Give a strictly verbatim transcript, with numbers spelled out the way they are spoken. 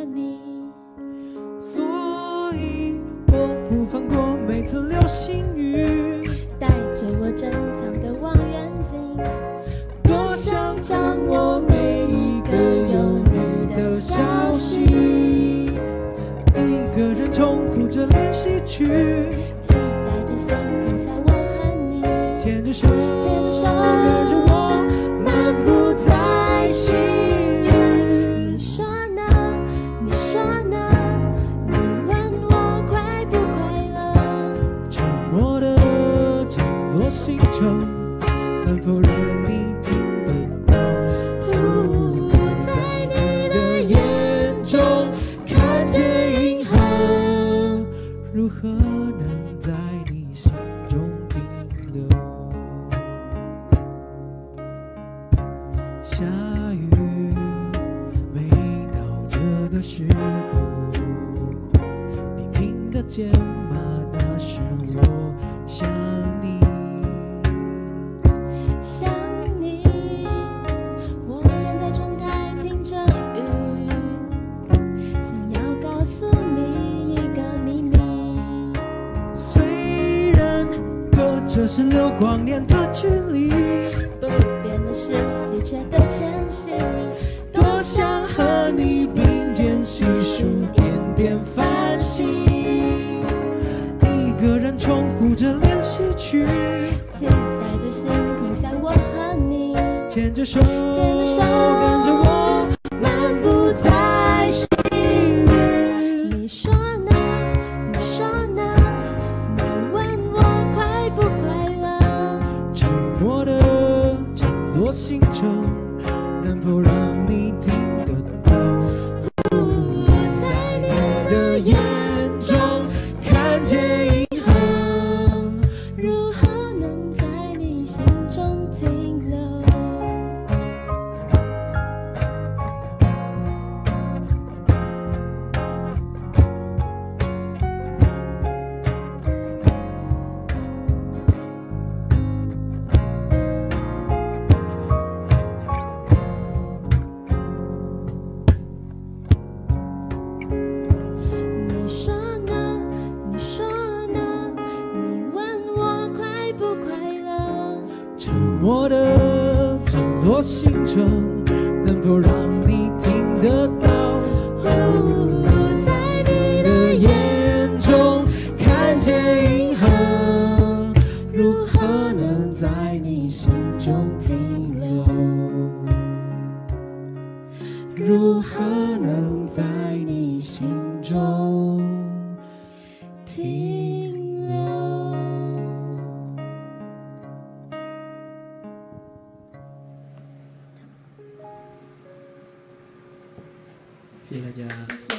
你， 所以我不放过每次流星雨， 带着我珍藏的望远镜，多想掌握每一个有你的消息。 一个人重复着练习曲， 期待着星空下我和你牵着手， 牵着手， 跟着我漫步在星域。 你说呢？你说呢？你问我快不快乐？ 沉默的这座星球，能否让你听得到？ 呼，在你的眼中看见银河， 如何能在你心中停留？下雨没到这的时候，你听得见吗？那是我想你。 想你，我站在窗台听着雨，想要告诉你一个秘密。 虽然隔着十六光年的距离， 不变的是稀缺的迁徙， 多想和你并肩细数点点繁星。一个人重复着练习曲， 期待着星空下我和你牵着手， 牵着手， 跟着我漫步在星域。 你说呢？你说呢？你问我快不快乐？ 沉默的这座星球，能否让你听得到？ 呼，在你的眼中看见银河，如何能在你心中停留？你说呢？你说呢？你问我快不快乐？ 沉默的这座星球，能否让你听得到？ 呼，在你的眼中看见银河，如何能在你心中停留？如何能在你心中停留？ 谢谢大家。